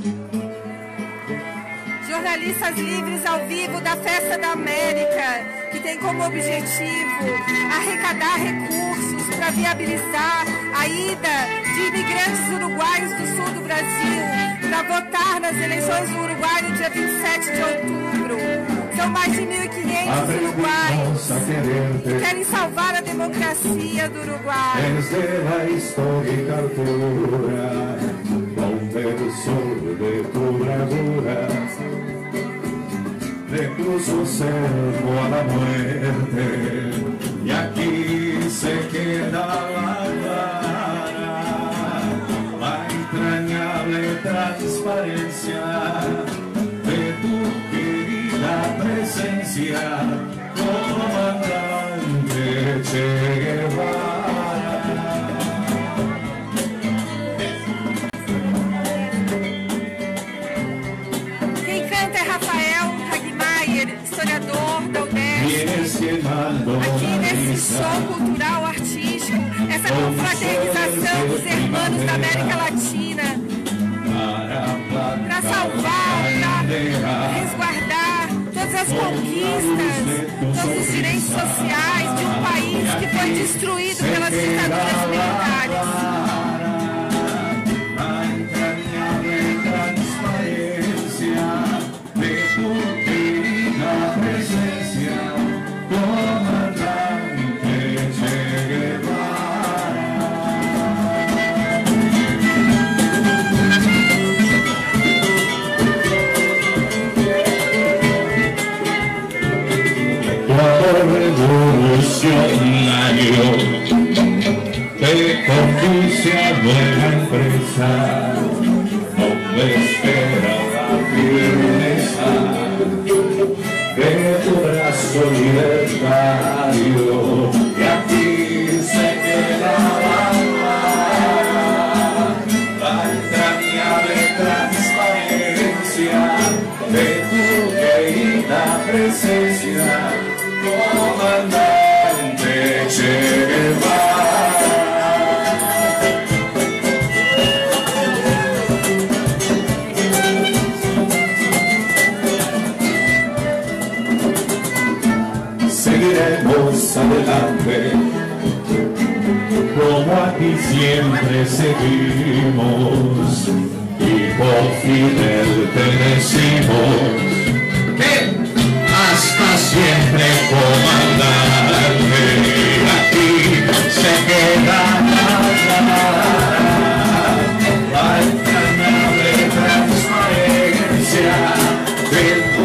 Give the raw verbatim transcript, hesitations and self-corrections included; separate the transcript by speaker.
Speaker 1: Jornalistas livres ao vivo da Festa da América, que tem como objetivo arrecadar recursos para viabilizar a ida de imigrantes uruguaios do sul do Brasil para votar nas eleições do Uruguai no dia vinte e sete de outubro. São mais de mil e quinhentos uruguaios que querem salvar a democracia do Uruguai.
Speaker 2: Desde la histórica altura, con verso de tu bravura, de cruzó cerco a la muerte, y aquí se queda la clara, la entrañable transparencia de tu querida presencia, comandante Che Guevara.
Speaker 1: Quem canta é Rafael Hagmaier, historiador da UDESC. Aqui nesse som cultural artístico, essa confraternização dos irmãos da América Latina, para salvar, para resguardar todas as conquistas, todos os direitos sociais de um país que foi destruído pelas ditaduras militares.
Speaker 2: Revolucionario de justicia, buena empresa, donde espera la firmeza de tu brazo libertario, y aquí se queda la la entrañable transparencia de tu querida presencia, comandante Che Guevara. Seguiremos adelante, como aquí siempre seguimos, y por Fidel te decimos que hasta siempre, comandante, aquí se queda la entrañable transparencia del